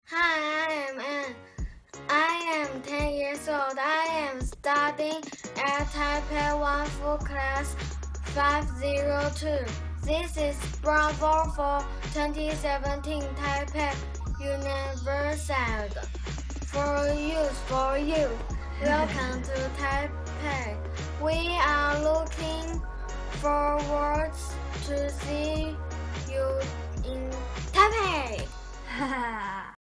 Hi, I am Anne. I am 10 years old. I am studying at Taipei Wanfu class 502. This is Bravo for 2017 Taipei University. For you. Welcome to Taipei. We are looking forward to see you in Taipei. 哈哈。